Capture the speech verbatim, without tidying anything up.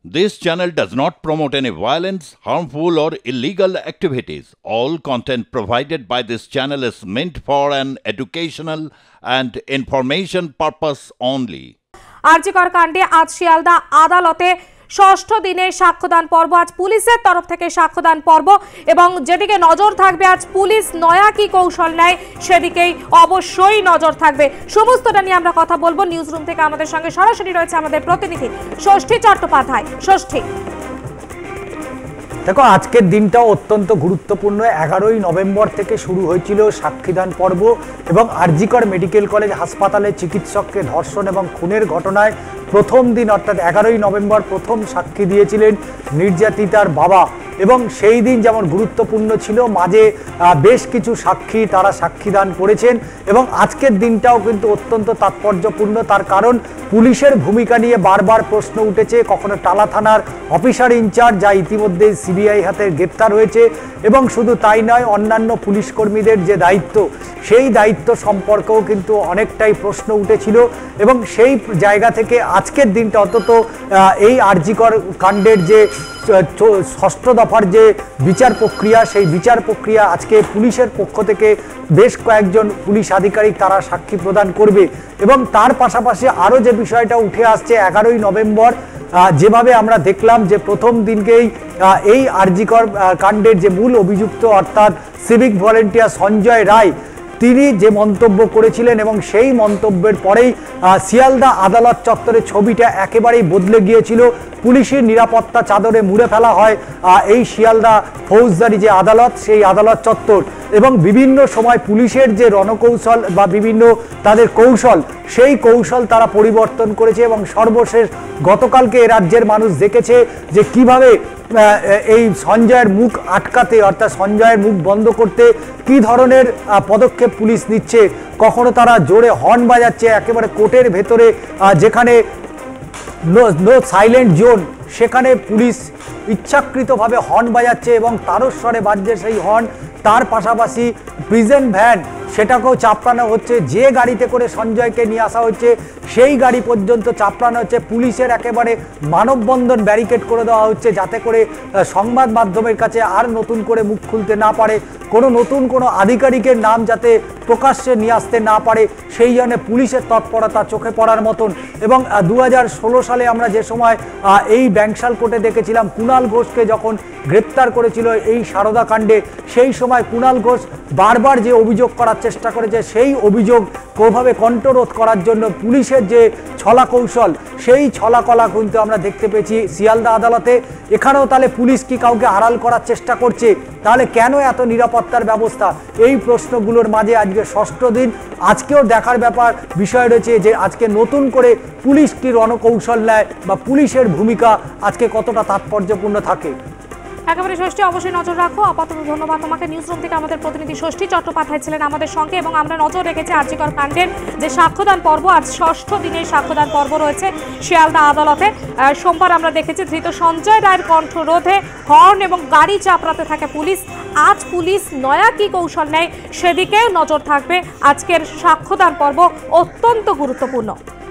This channel does not promote any violence, harmful, or illegal activities. All content provided by this channel is meant for an educational and information purpose only. RG Kar কাণ্ডে আজ শিয়ালদা আদালতে ষষ্ঠ দিনের সাক্ষ্যদান পর্ব। আজ পুলিশের তরফ থেকে সাক্ষ্যদান পর্ব এবং যেদিকে নজর থাকবে আজ পুলিশ নয়া কি কৌশল নেয় সেদিকেই অবশ্যই নজর থাকবে। সমস্তটা নিয়ে আমরা কথা বলবো। নিউজ রুম থেকে আমাদের সঙ্গে সরাসরি রয়েছে আমাদের প্রতিনিধি ষষ্ঠী চট্টোপাধ্যায়। ষষ্ঠী, দেখো, আজকের দিনটাও অত্যন্ত গুরুত্বপূর্ণ। এগারোই নভেম্বর থেকে শুরু হয়েছিল সাক্ষীদান পর্ব এবং আরজিকর মেডিকেল কলেজ হাসপাতালে চিকিৎসককে ধর্ষণ এবং খুনের ঘটনায় প্রথম দিন অর্থাৎ এগারোই নভেম্বর প্রথম সাক্ষী দিয়েছিলেন নির্যাতিতার বাবা এবং সেই দিন যেমন গুরুত্বপূর্ণ ছিল, মাঝে বেশ কিছু সাক্ষী তারা সাক্ষীদান করেছেন এবং আজকের দিনটাও কিন্তু অত্যন্ত তাৎপর্যপূর্ণ। তার কারণ পুলিশের ভূমিকা নিয়ে বারবার প্রশ্ন উঠেছে। কখনো টালা থানার অফিসার ইনচার্জ, যা ইতিমধ্যে সিবিআই হাতে গ্রেপ্তার হয়েছে, এবং শুধু তাই নয়, অন্যান্য পুলিশ কর্মীদের যে দায়িত্ব সেই দায়িত্ব সম্পর্কেও কিন্তু অনেকটাই প্রশ্ন উঠেছিল এবং সেই জায়গা থেকে আজকের দিনটা অন্তত এই আরজিকর কাণ্ডের যে ষষ্ঠ দফার যে বিচার প্রক্রিয়া, সেই বিচার প্রক্রিয়া আজকে পুলিশের পক্ষ থেকে বেশ কয়েকজন পুলিশ আধিকারিক তারা সাক্ষী প্রদান করবে এবং তার পাশাপাশি আরও যে বিষয়টা উঠে আসছে, এগারোই নভেম্বর যেভাবে আমরা দেখলাম যে প্রথম দিনকেই এই আরজিকর কাণ্ডের যে মূল অভিযুক্ত অর্থাৎ সিভিক ভলেন্টিয়ার সঞ্জয় রায় তিনি যে মন্তব্য করেছিলেন এবং সেই মন্তব্যের পরেই শিয়ালদা আদালত চত্বরে ছবিটা একেবারেই বদলে গিয়েছিল। পুলিশের নিরাপত্তা চাদরে মুড়ে ফেলা হয় এই শিয়ালদা ফৌজদারি যে আদালত, সেই আদালত চত্বর এবং বিভিন্ন সময় পুলিশের যে রণকৌশল বা বিভিন্ন তাদের কৌশল, সেই কৌশল তারা পরিবর্তন করেছে এবং সর্বশেষ গতকালকে এ রাজ্যের মানুষ দেখেছে যে কিভাবে এই সঞ্জয়ের মুখ আটকাতে অর্থাৎ সঞ্জয়ের মুখ বন্ধ করতে কি ধরনের পদক্ষেপ পুলিশ নিচ্ছে। কখনো তারা জোরে হর্ন বাজাচ্ছে, একেবারে কোর্টের ভেতরে যেখানে নো নো সাইলেন্ট জোন সেখানে পুলিশ ইচ্ছাকৃতভাবে হর্ন বাজাচ্ছে এবং তারস্বরে বাজছে সেই হর্ন। তার পাশাপাশি প্রিজন ভ্যান সেটাকেও চাপড়ানো হচ্ছে, যে গাড়িতে করে সঞ্জয়কে নিয়ে আসা হচ্ছে সেই গাড়ি পর্যন্ত চাপড়ানো হচ্ছে। পুলিশের একেবারে মানববন্ধন ব্যারিকেড করে দেওয়া হচ্ছে যাতে করে সংবাদ মাধ্যমের কাছে আর নতুন করে মুখ খুলতে না পারে, কোনো নতুন কোনো আধিকারিকের নাম যাতে প্রকাশ্যে নিয়ে আসতে না পারে, সেই জন্য পুলিশের তৎপরতা চোখে পড়ার মতন। এবং দু হাজার ষোলো সালে আমরা যে সময় এই ব্যাংশাল কোর্টে দেখেছিলাম কুণাল ঘোষকে যখন গ্রেপ্তার করেছিল এই সারদা কাণ্ডে, সেই সময় কুণাল ঘোষ বারবার যে অভিযোগ করার চেষ্টা করেছে, সেই অভিযোগ কোনোভাবে কণ্ঠরোধ করার জন্য পুলিশের যে ছলা কৌশল, সেই ছলা কলা কিন্তু আমরা দেখতে পেয়েছি শিয়ালদা আদালতে। এখানেও তাহলে পুলিশ কি কাউকে আড়াল করার চেষ্টা করছে? তাহলে কেন এত নিরাপত্তার ব্যবস্থা? এই প্রশ্নগুলোর মাঝে আজকে ষষ্ঠ দিন, আজকেও দেখার ব্যাপার বিষয় রয়েছে যে আজকে নতুন করে পুলিশ কি রণকৌশল নেয় বা পুলিশের ভূমিকা আজকে কতটা তাৎপর্যপূর্ণ থাকে। একেবারে ষষ্ঠী, অবশ্যই নজর রাখো। আপাতত ধন্যবাদ তোমাকে। নিউজ রুম থেকে আমাদের প্রতিনিধি ষষ্ঠী চট্টোপাধ্যায় ছিলেন আমাদের সঙ্গে এবং আমরা নজর রেখেছি আরজিকর কাণ্ডের যে সাক্ষ্যদান পর্ব। আজ ষষ্ঠ দিনের সাক্ষ্যদান পর্ব রয়েছে শিয়ালদা আদালতে। সোমবার আমরা দেখেছি ধৃত সঞ্জয় রায়ের কণ্ঠ রোধে হর্ন এবং গাড়ি চাপড়াতে থাকে পুলিশ। আজ পুলিশ নয়া কি কৌশল নেয় সেদিকেও নজর থাকবে। আজকের সাক্ষ্যদান পর্ব অত্যন্ত গুরুত্বপূর্ণ।